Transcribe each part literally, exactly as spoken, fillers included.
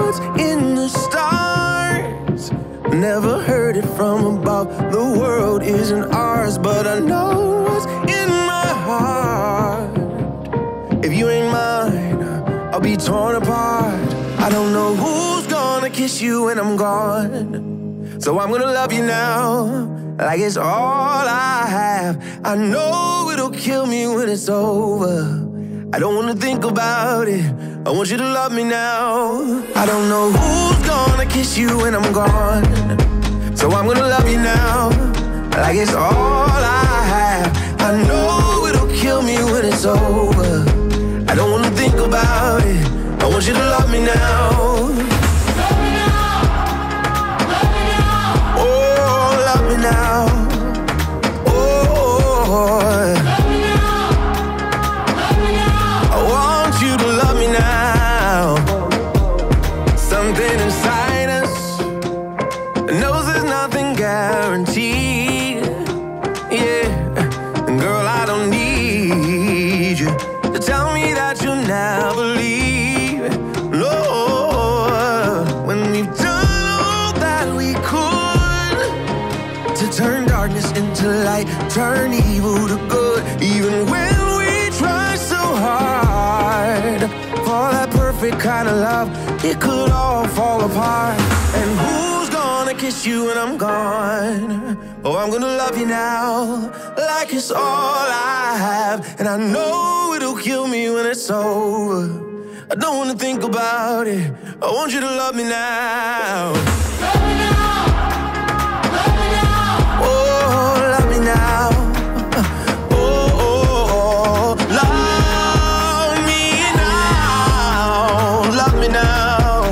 what's in the stars. Never heard it from above. The world isn't ours, but I know what's in my heart. If you ain't mine, I'll be torn apart. I don't know who's gonna kiss you when I'm gone, so I'm gonna love you now, like it's all I have. I know it'll kill me when it's over. I don't wanna think about it, I want you to love me now. I don't know who's gonna kiss you when I'm gone, so I'm gonna love you now, like it's all I have. I know it'll kill me when it's over. I don't wanna think about it, I want you to love me now. Love me now, love me now. Oh, love me now. Oh, love me now, love me now. I want you to love me now. Something inside us knows there's nothing guaranteed. Yeah, girl, I don't need you to tell me that you'll never leave. No, when we've done all that we could to turn darkness into light, turn evil to good, even when we try so hard for that perfect kind of love, it could all fall apart. And who's gonna kiss you when I'm gone? Oh, I'm gonna love you now, like it's all I have. And I know it'll kill me when it's over. I don't wanna think about it, I want you to love me now. Love me now, love me now. Oh, love me now. Oh, oh, oh, love me now. Love me now.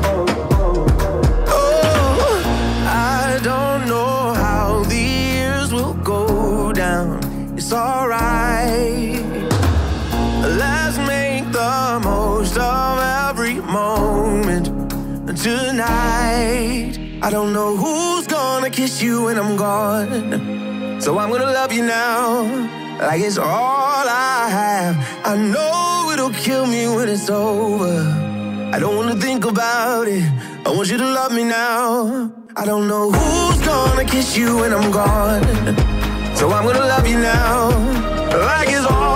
Oh, I don't know how the years will go down. It's alright. Let's make the most of every moment tonight. I don't know who's gonna kiss you when I'm gone, so I'm gonna love you now, like it's all I have. I know it'll kill me when it's over. I don't wanna think about it, I want you to love me now. I don't know who's gonna kiss you when I'm gone, so I'm gonna love you now, like it's all